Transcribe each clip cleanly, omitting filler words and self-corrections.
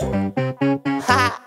Ha.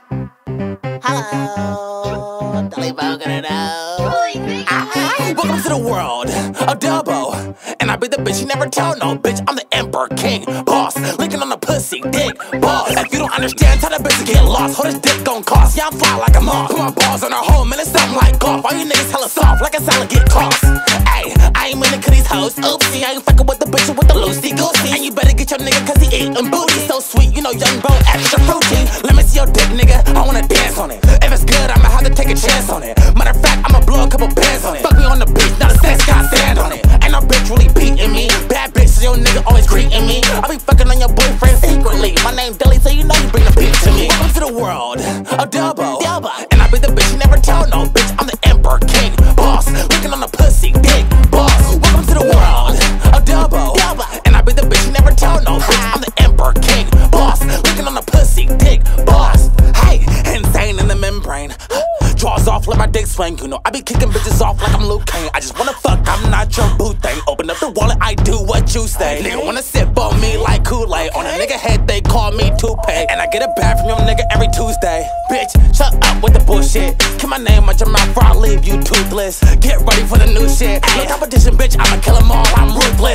Hello. Dolly Bow gonna know. Welcome to the world of Dubbo. And I be the bitch you never tell no bitch. I'm the emperor, king, boss. Licking on the pussy, dick, boss. If you don't understand, tell that bitch to get lost. Hold this dick gon' cost. Yeah, I'm fly like a moth. Put my balls on her home, man, it's something like golf. All you niggas hella soft, like a salad get tossed. Ayy, I ain't mean to cut these hoes. Oopsie, I ain't fucking with the bitch with the loosey goosey. And you better get your nigga cause he eatin' booty. So sweet, you know, young bro, extra fruity. Let me see your dick, nigga, I wanna dance on it. If it's good, I'ma have to take a chance on it. Matter of fact, I'ma blow a couple bands on it. Fuck me on the beach, not a sex guy stand on it. Ain't no bitch really beating me. Bad bitch, so your nigga always greeting me. I be fucking on your boyfriend secretly. My name Dilly, so you know you bring the beat to me. Welcome to the world of Dubbo. And I be the bitch you never tell no bitch. I'm the emperor, king, boss. Licking on the pussy, dick, boss. Welcome to the world of Dubbo. And I be the bitch you never tell no bitch. I'm the emperor, king, boss. Licking on the pussy, dick, boss. Hey, insane in the membrane. Draws off, let my dick swing, you know I be kicking bitches off like I'm Luke Kane. I just wanna fuck, I'm not your boo thing. Open up the wallet, I do what you say. Nigga wanna sip on me like Kool-Aid. On a nigga head, they call me Toupee. And I get a bag from your nigga every Tuesday. Bitch, shut up with the bullshit. Keep my name out your mouth or I'll leave you toothless. Get ready for the new shit. No competition, bitch, I'ma kill 'em all, I'm ruthless.